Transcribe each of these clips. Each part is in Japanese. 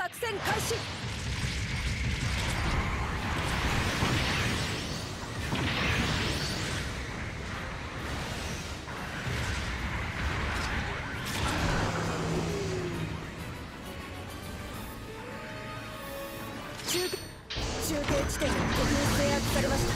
作戦開始。中継地点が敵に制圧されました。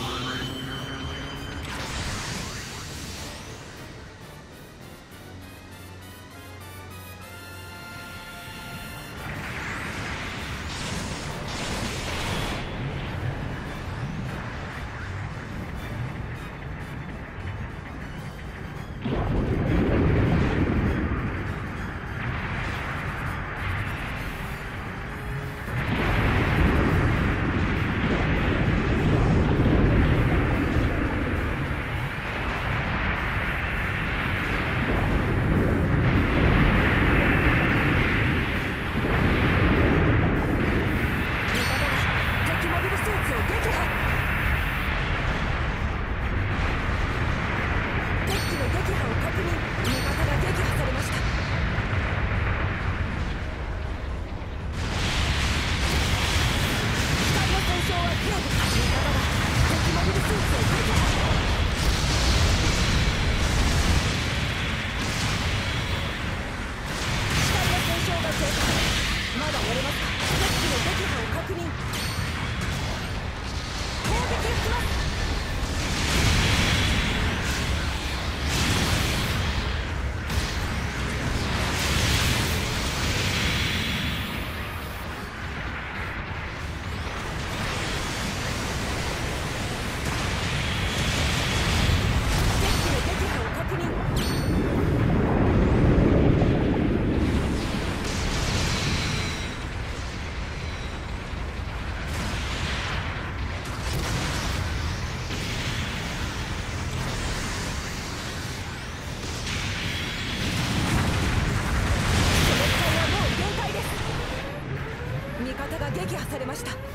撃破されました。敵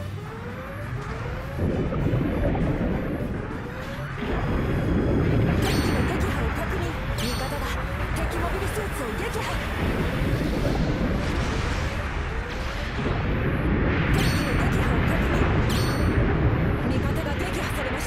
機の撃破を確認。味方が敵モビルスーツを撃破。敵機の撃破を確認。味方が撃破されました。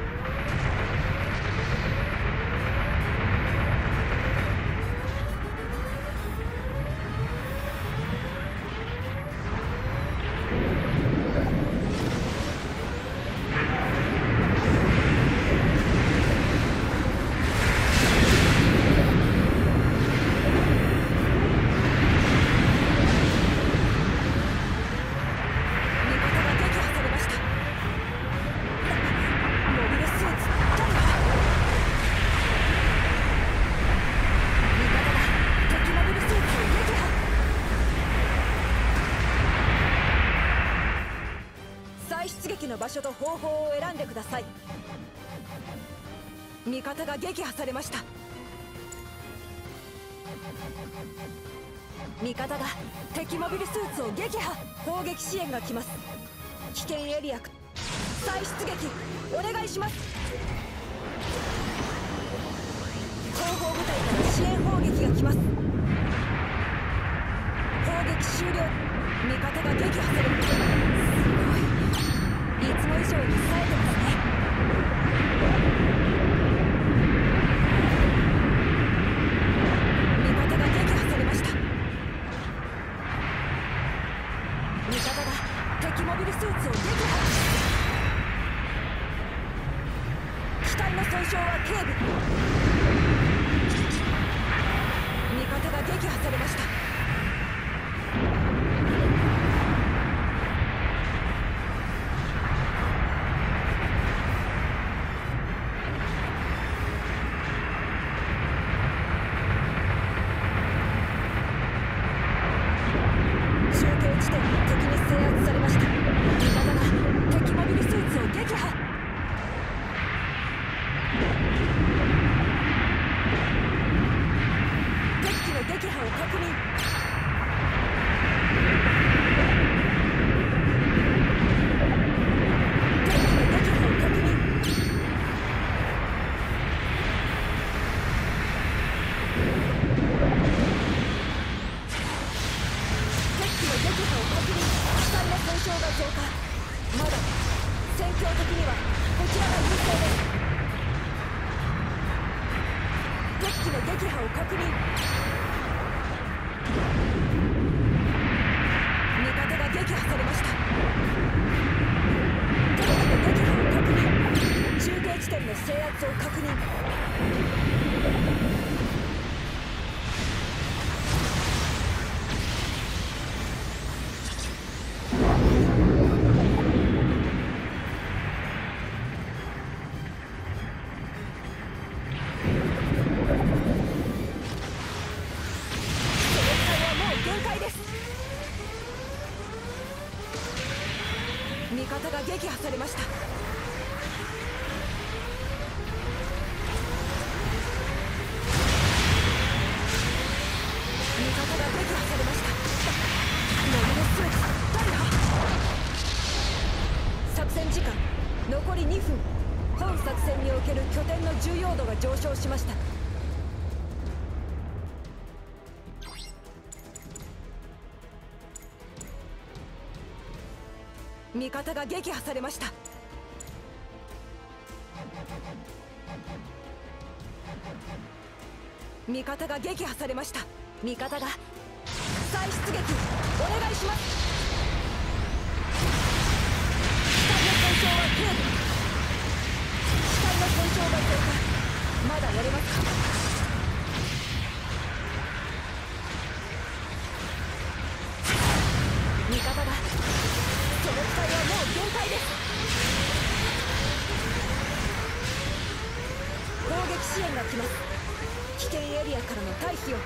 出撃の場所と方法を選んでください。味方が撃破されました。味方が敵モビルスーツを撃破。砲撃支援が来ます。危険エリア再出撃お願いします。後方部隊から支援砲撃が来ます。砲撃終了。味方が撃破される。いつも以上に冴えてますね。味方が撃破されました。味方が敵モビルスーツを撃破。機体の損傷は軽微。味方が撃破されました。撃破を確認。 損傷が増加。まだ戦況的にはこちらが優勢です。敵機の撃破を確認。味方が撃破されました。敵機の撃破を確認。中継地点の制圧を確認。味方が撃破されました。味方が撃破されました。ノミネスーツ大破。作戦時間残り2分。本作戦における拠点の重要度が上昇しました。味方が撃破されました。味方が撃破されました。味方が再出撃お願いします。機体の損傷は軽度。機体の損傷が増加。まだやれますか。味方がその機体はもう限界です。攻撃支援が来ます。危険エリアからの退避を。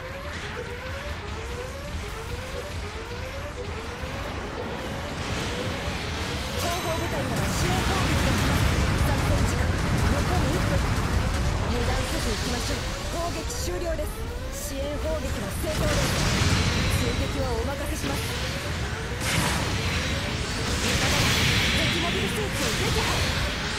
後方部隊から支援攻撃が来ます。作戦時間残り1分。油断せず行きましょう。攻撃終了です。支援砲撃は成功です。追撃はお任せします。敵モビルスーツを撃破。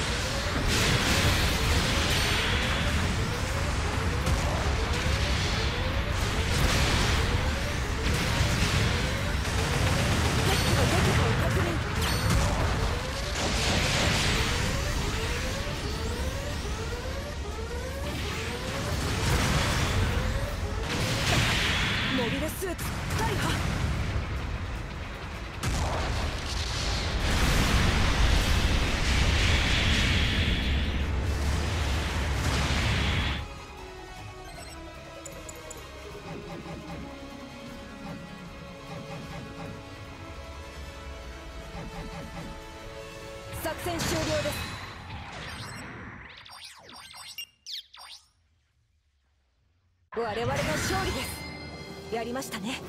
モビルスーツ大破。作戦終了です。我々の勝利です。やりましたね。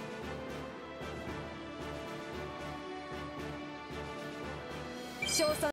賞賛